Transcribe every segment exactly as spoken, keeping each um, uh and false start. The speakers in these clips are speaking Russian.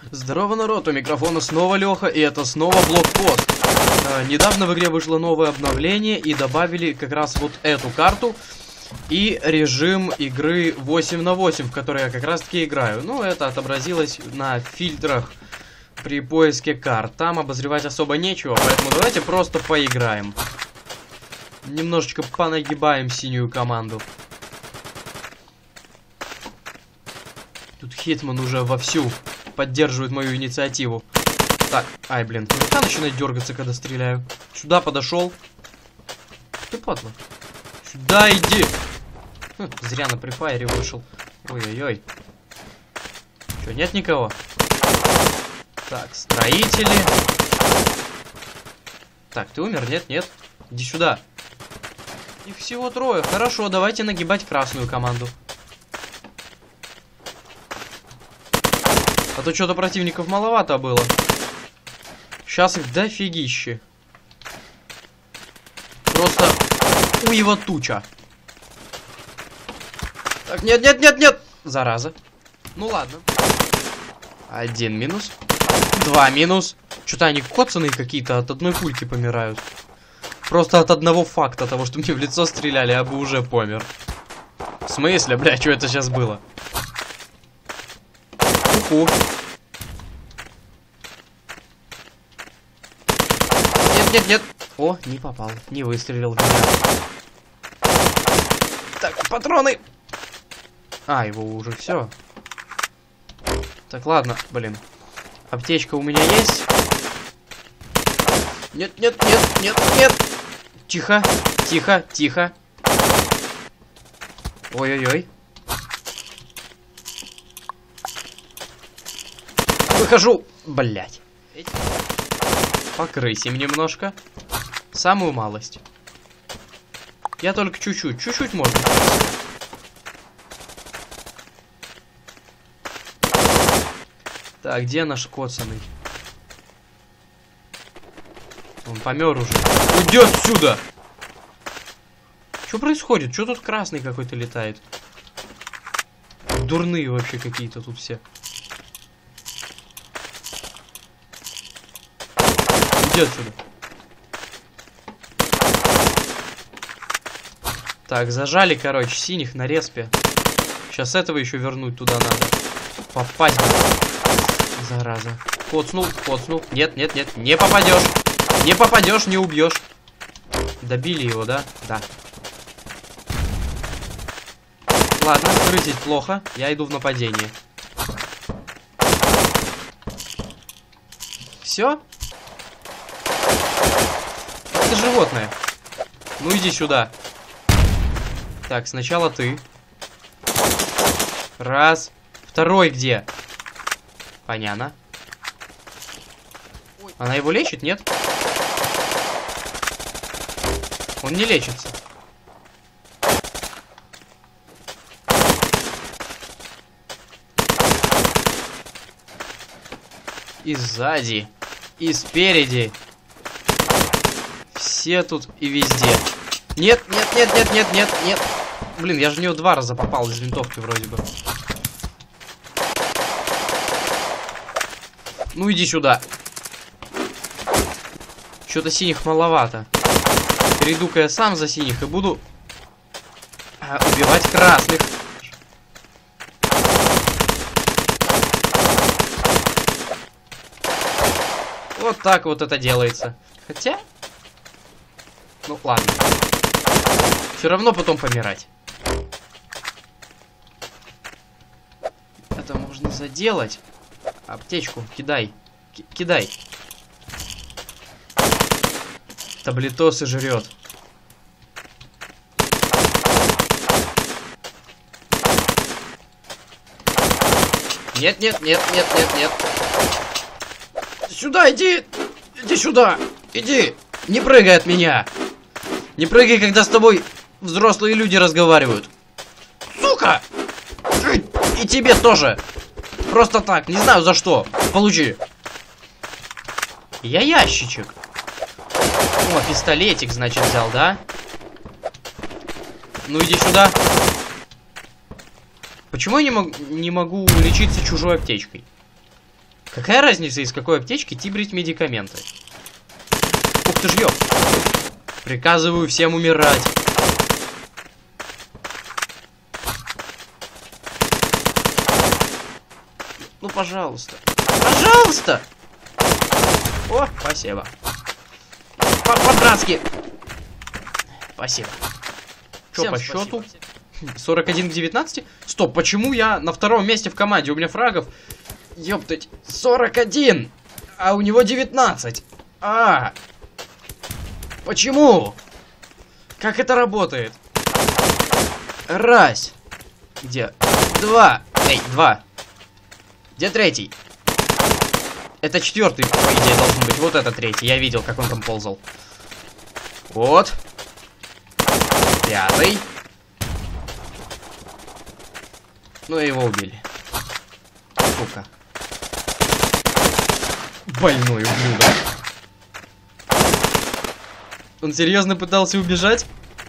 Здорово, народ, у микрофона снова Леха, и это снова блокпост. Э, недавно в игре вышло новое обновление, и добавили как раз вот эту карту и режим игры восемь на восемь, в который я как раз таки играю. Ну, это отобразилось на фильтрах при поиске карт. Там обозревать особо нечего, поэтому давайте просто поиграем. Немножечко понагибаем синюю команду. Тут Хитман уже вовсю поддерживает мою инициативу. Так, ай, блин, рука начинает дергаться, когда стреляю. Сюда подошел. Ты падла. Сюда иди. Хм, зря на префайре вышел. Ой-ой-ой. Че, нет никого? Так, строители. Так, ты умер? Нет, нет. Иди сюда. Их всего трое. Хорошо, давайте нагибать красную команду. А то что-то противников маловато было. Сейчас их дофигище. Просто уева туча. Так, нет, нет, нет, нет. Зараза. Ну ладно. Один минус. Два минус. Что-то они коцаные какие-то, от одной пульки помирают. Просто от одного факта того, что мне в лицо стреляли, я бы уже помер. В смысле, бля, что это сейчас было? Ку-ку. Нет, нет, нет. О, не попал. Не выстрелил в меня. Так, патроны. А, его уже все. Так, ладно, блин. Аптечка у меня есть. Нет, нет, нет, нет, нет. Тихо, тихо, тихо. Ой-ой-ой. Выхожу. Блять. Покрысим немножко. Самую малость. Я только чуть-чуть. Чуть-чуть можно. Так, где наш коцаный? Он помер уже. Уйди отсюда! Что происходит? Что тут красный какой-то летает? Дурные вообще какие-то тут все. Иди отсюда. Так, зажали, короче, синих на респе. Сейчас этого еще вернуть туда надо. Попасть бы. Зараза. Коцнул, коцнул. Нет, нет, нет, не попадешь. Не попадешь, не убьешь. Добили его, да? Да. Ладно, крысить плохо. Я иду в нападение. Все? Это животное. Ну иди сюда. Так, сначала ты. Раз. Второй где? Понятно. Она его лечит, нет? Он не лечится. И сзади, и спереди. Все тут и везде. Нет, нет, нет, нет, нет, нет, нет. Блин, я же в него два раза попал из винтовки вроде бы. Ну иди сюда. Что-то синих маловато. Перейду-ка я сам за синих и буду а, убивать красных. Вот так вот это делается. Хотя... Ну ладно. Все равно потом помирать. Это можно заделать. Аптечку кидай. К кидай. Таблетосы жрет. Нет, нет, нет, нет, нет, нет. Сюда иди! Иди сюда! Иди! Не прыгай от меня! Не прыгай, когда с тобой взрослые люди разговаривают. Сука! И тебе тоже! Просто так, не знаю за что. Получи. Я ящичек. О, пистолетик, значит, взял, да? Ну иди сюда. Почему я не, мог, не могу лечиться чужой аптечкой? Какая разница, из какой аптечки тибрить медикаменты? Ух ты ж, ёп. Приказываю всем умирать. Ну, пожалуйста. Пожалуйста! О, спасибо. По-братски. Спасибо. Что по счету? сорок один к девятнадцати? Стоп, почему я на втором месте в команде? У меня фрагов, ёптать, сорок один, а у него девятнадцать. А, почему? Как это работает? Раз. Где? Два. Эй, два. Где третий? Это четвертый, по идее, должен быть. Вот это третий. Я видел, как он там ползал. Вот. Пятый. Ну и его убили. Сука. Больной ублюдок. Он серьезно пытался убежать?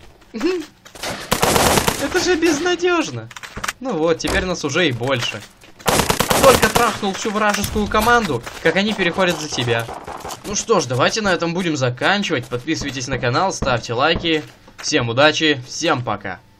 Это же безнадежно. Ну вот, теперь нас уже и больше. Только трахнул всю вражескую команду, как они переходят за тебя. Ну что ж, давайте на этом будем заканчивать. Подписывайтесь на канал, ставьте лайки. Всем удачи, всем пока.